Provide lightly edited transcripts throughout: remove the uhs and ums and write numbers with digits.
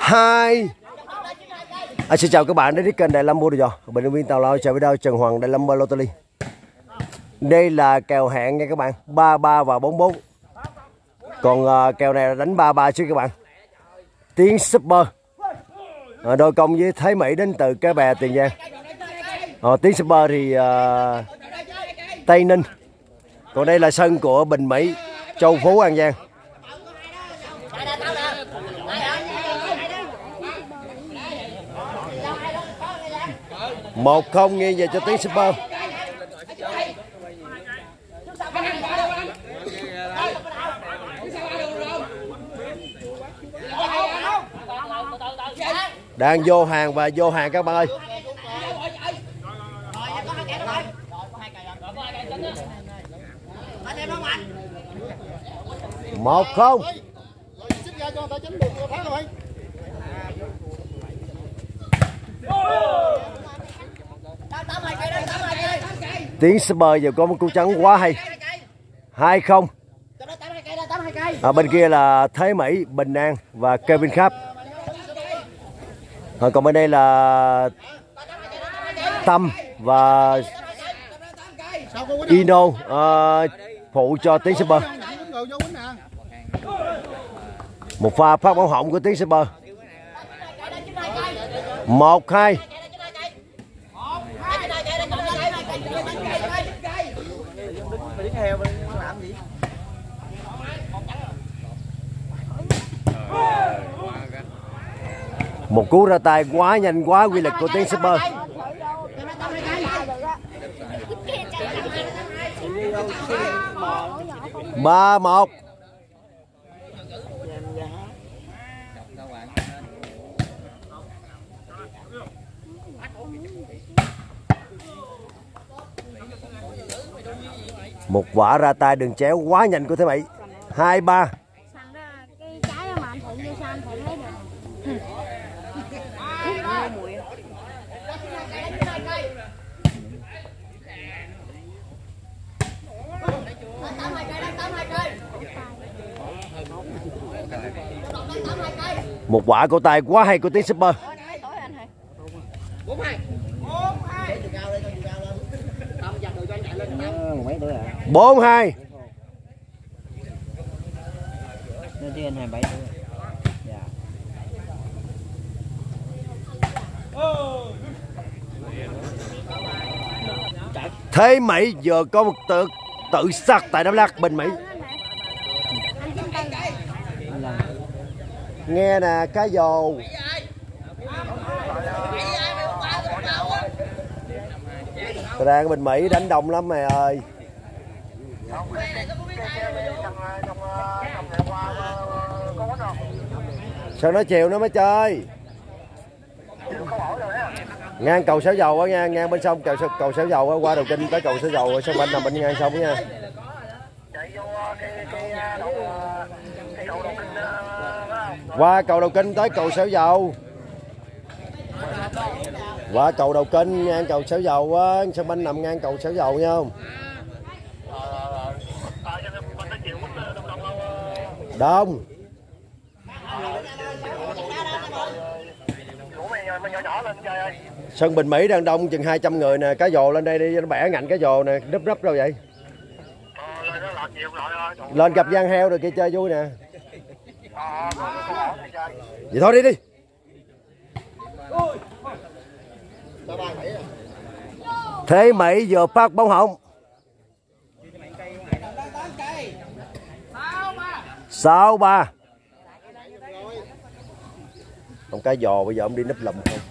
2. Xin chào các bạn đến với kênh Đại Lâm Mua Đồ Giò. Bình luận viên Tào Lao chào video Trần Hoàng Đại Lâm Lottery. Đây là kèo hẹn nha các bạn, 33 và 44. Còn kèo này là đánh 33 chứ các bạn. Tiến Super đôi công với Thế Mỹ đến từ Cái Bè, Tiền Giang. Tiến Super thì Tây Ninh. Còn đây là sân của Bình Mỹ, Châu Phú, An Giang. Một không nghiêng về cho Tiến Super. Đang vô hàng và vô hàng các bạn ơi. Một không. Tiến Super giờ có một cú trắng quá hay. 2-0. Bên kia là Thế Mỹ, Bình An và Kevin Khap. Còn bên đây là Tâm và Ino phụ cho Tiến Super. Một pha phát bóng hỏng của Tiến Super. 1-2. Một cú ra tay quá nhanh, quá quy lực của Tiến Super. 3-1. Một quả ra tay đường chéo quá nhanh của Thế Mỹ. 2-3. Một quả cổ tay quá hay của Tiến Super. 4-2. Thế Mỹ vừa có một tự sát tại Đắk Lắk, Bình Mỹ. Nghe nè, cá dồ. Ra Bình Mỹ đánh đông lắm mày ơi. Sao nó chiều nó mới chơi. Ngang cầu Xảo Dầu á nha, ngang bên sông cầu Xảo Dầu á, qua Đầu Kinh tới cầu Xảo Dầu, sông Banh nằm bên ngang sông nha. Qua cầu Đầu Kinh tới cầu Xảo Dầu. Qua cầu Đầu Kinh ngang cầu Xảo Dầu á, sông Banh nằm ngang cầu Xảo Dầu nha không? Đông. Sân Bình Mỹ đang đông chừng 200 người nè, cá dồ lên đây đi, nó bẻ ngạnh cá dồ nè, nấp nấp đâu vậy? Lên gặp Giang Heo rồi kia chơi vui nè. Vậy thôi đi đi. Thế Mỹ vừa phát bóng hỏng. 6-3. Con cá giò bây giờ ông đi nấp lùm không?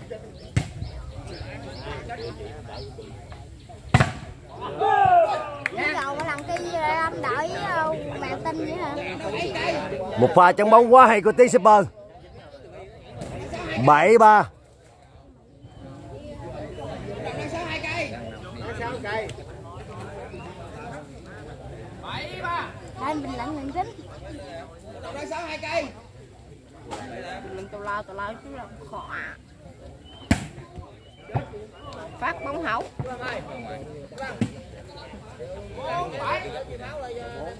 Một pha chắn bóng quá hay của Tiến Super. 7-3. Phát bóng hỏng.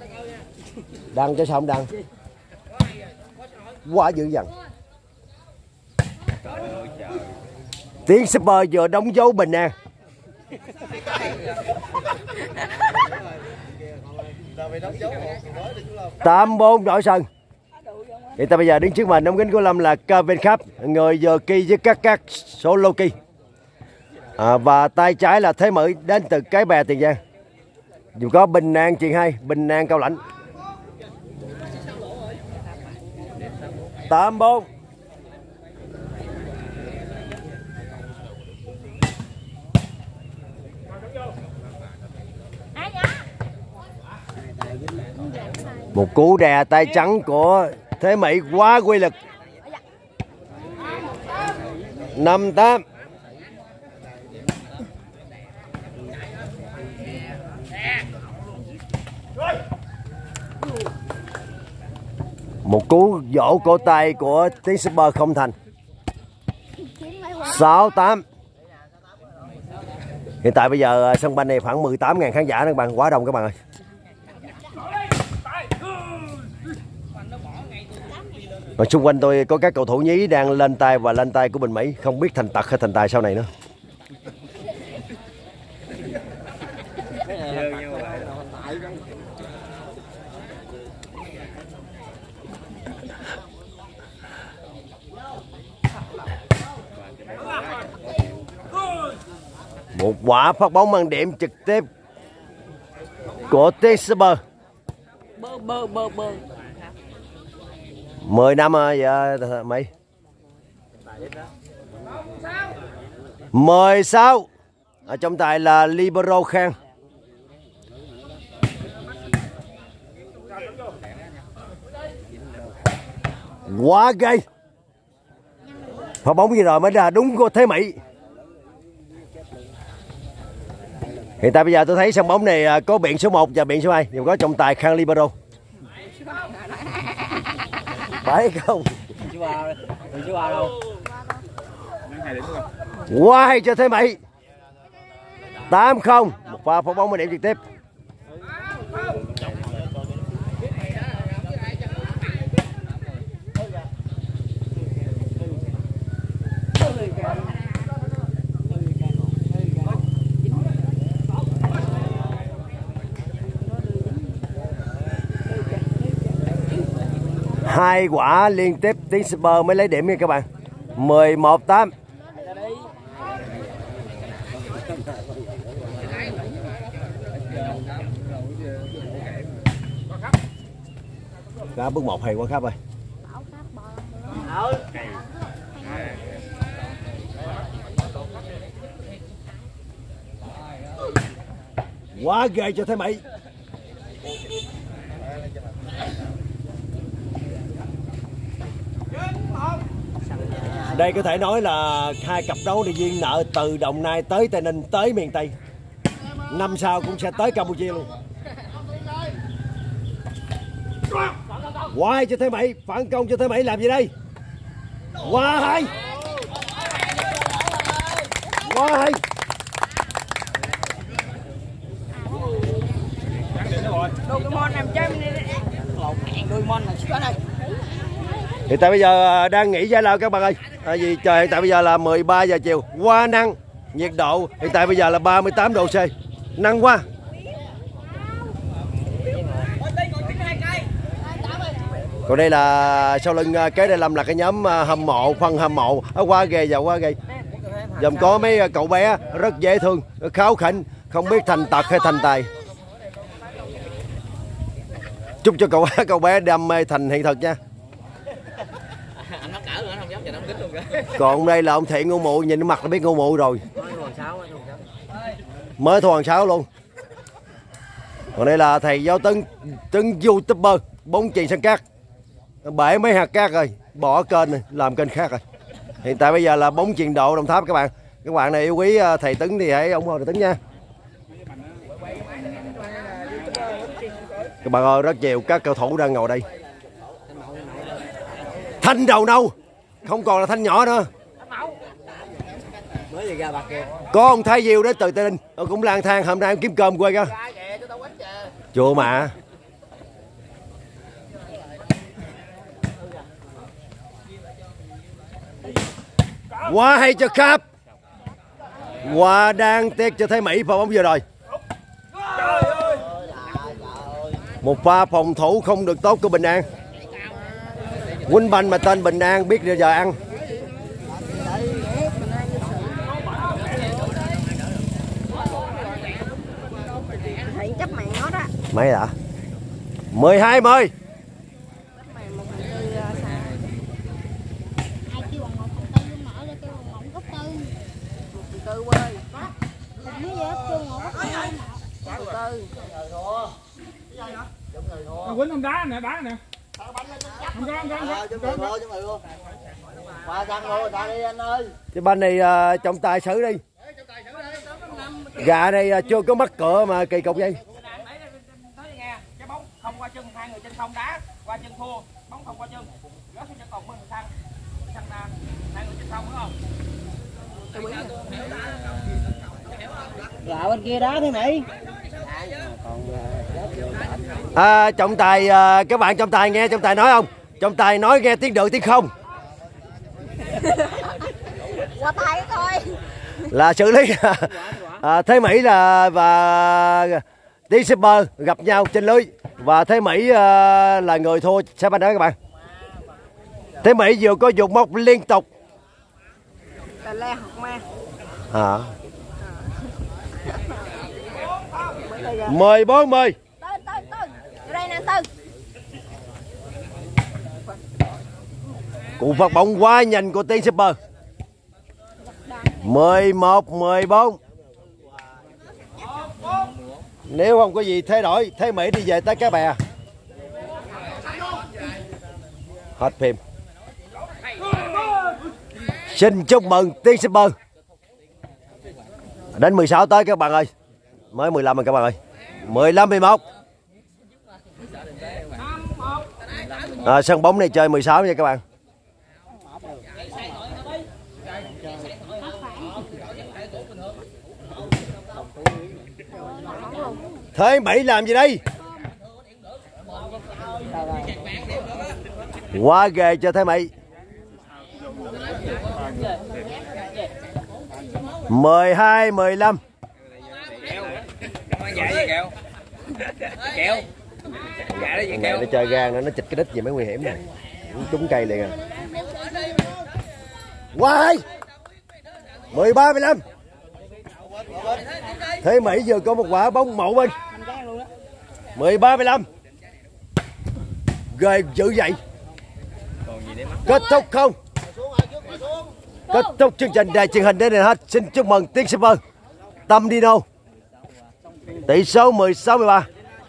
Đăng cho sao không đăng? Quá dữ dằn. Tiến Super vừa đóng dấu Bình An. Tám 4 đổi sân. Hiện tại bây giờ đứng trước màn ống kính của Lâm là Kevin Khắp, người vừa kỳ với các solo kỳ. Và tay trái là Thế Mỹ đến từ Cái Bè, Tiền Giang. Dù có Bình An Truyền 2, Bình An Cao Lãnh. 8-4. Một cú đè tay trắng của Thế Mỹ quá quy lực. 5-8. Một cú vỗ cổ tay của Tiến Super không thành. 6-8. Hiện tại bây giờ sân banh này khoảng 18.000 khán giả đó các bạn, quá đông các bạn ơi. Ở xung quanh tôi có các cầu thủ nhí đang lên tay và lên tay của Bình Mỹ, không biết thành tật hay thành tài sau này nữa. Một quả phát bóng mang điểm trực tiếp của Tiến Super. 10 năm rồi giờ Mỹ. 16. Ở trong tài là Libero Khang. Quá ghê. Phát bóng gì rồi mới ra đúng của Thế Mỹ. Hiện tại bây giờ tôi thấy sân bóng này có biện số 1 và biện số 2, đều có trọng tài Khang Libero. Phải không? Quá hay cho Thế Mỹ. 8-0. Một pha phát bóng điểm trực tiếp. Hai quả liên tiếp Tiến Super mới lấy điểm nha các bạn. 11-8. Cá bước 1 hay quá Khắp ơi. Quá ghê cho Thế Mỹ. Đây có thể nói là hai cặp đấu đi duyên nợ từ Đồng Nai tới Tây Ninh tới miền Tây. Năm sau cũng sẽ tới Campuchia luôn. Quá hay cho Thế Mỹ, phản công cho Thế Mỹ làm gì đây? Quá hay. Quá hay. Hiện tại bây giờ đang nghỉ giải lao các bạn ơi. Vì trời hiện tại bây giờ là 13 giờ chiều, quá nắng. Nhiệt độ hiện tại bây giờ là 38 độ C. Nắng quá. Còn đây là sau lưng kế đây Lâm là cái nhóm hâm mộ, phân hâm mộ. Quá ghê và quá ghê. Dòng có mấy cậu bé rất dễ thương, kháu khỉnh, không biết thành tật hay thành tài. Chúc cho cậu bé đam mê thành hiện thực nha. Còn đây là ông Thiện ngu mụ, nhìn mặt là biết ngu mụ rồi. Mới thua 6 luôn. Còn đây là thầy giáo Tấn YouTuber bóng chuyền sân cát. Bể mấy hạt cát rồi, bỏ kênh này, làm kênh khác rồi. Hiện tại bây giờ là bóng chuyền độ Đồng Tháp các bạn. Các bạn này yêu quý thầy Tấn thì hãy ủng hộ thầy Tấn nha. Các bạn ơi, rất nhiều các cầu thủ đang ngồi đây. Thanh đầu nâu, không còn là Thanh nhỏ nữa. Có ông Thái Diêu đến từ Tây Ninh, cũng lang thang hôm nay em kiếm cơm quê coi. Chùa mà. Quá hay cho Kháp. Quá đang tiếc cho Thế Mỹ pha bóng vừa rồi. Một pha phòng thủ không được tốt của Bình An. Quýnh banh mà tên Bình An biết giờ ăn. Thấy chấp mạng nó đó. Mấy đã? 12-10. Quýnh ông đá nè, đá nè. Cái banh này trọng tài xử đi. Gà này chưa có mắc cỡ mà kỳ cục vậy. Cái bóng không qua chân, hai người trên không đá, qua chân thua, bóng không qua chân. Gớt xuống chân còn bên thằng hai người trên không đúng không? Gạo bên kia đá Thế Mỹ. Trọng tài, các bạn trọng tài nghe trọng tài nói không? Trọng tài nói nghe tiếng được tiếng không? Qua tay thôi. Là xử lý. Thế Mỹ và Tiến Shipper gặp nhau trên lưới và Thế Mỹ là người thua sẽ banh đó các bạn. Thế Mỹ vừa có dục móc liên tục. Tà le học ma. 14-10. Tư. Đây nè Tư. Cú phát bóng quá nhanh của Tiến Shipper. 11-14. Nếu không có gì thay đổi, Thế Mỹ đi về tới Cái Bè. Hết phim. Xin chúc mừng Tiến Shipper. Đến 16 tới các bạn ơi. Mới 15 rồi các bạn ơi. 15-11. Sân bóng này chơi 16 nha các bạn. Thế Mỹ làm gì đây? Quá ghê cho Thế Mỹ. 12-15. Thằng này nó chơi gan nó chịch cái đít gì mới nguy hiểm này. Trúng cây liền à. Quá hay. 13-15. Thế Mỹ vừa có một quả bóng mậu bên. 13-15. Ghê dữ vậy. Kết thúc không? Kết thúc chương trình đài truyền hình đến đây hết. Xin chúc mừng Tiến Shipper, Tâm Dino. Tỷ số 16-13.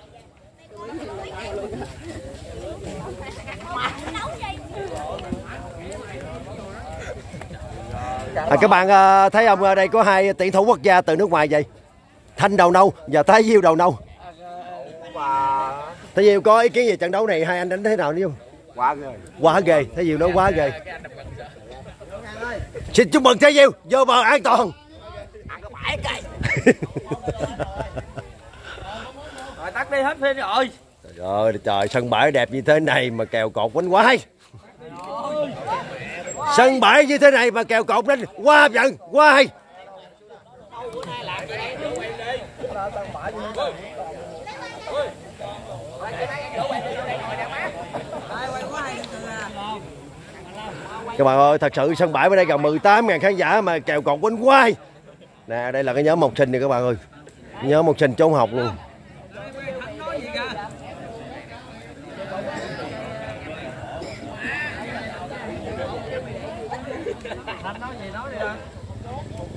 Các bạn thấy không, ở đây có hai tuyển thủ quốc gia từ nước ngoài vậy. Thanh đầu nâu và Thái Diêu đầu nâu. Thái Diêu có ý kiến về trận đấu này, hai anh đánh thế nào không? Quá ghê. Thái Diêu nói quá ghê. Xin chúc mừng Thái Diêu vô bờ an toàn. Rồi tắt đi, hết phim rồi. Trời, sân bãi đẹp như thế này mà kèo cột quánh quá hay. Sân bãi như thế này mà kèo cột lên quá hấp dẫn, quá hay. Các bạn ơi, thật sự sân bãi ở đây gần 18.000 khán giả mà kèo cột quánh quá hay. Nè, đây là cái nhóm học sinh này các bạn ơi. Nhóm học sinh trung học luôn. Nói gì nói đi.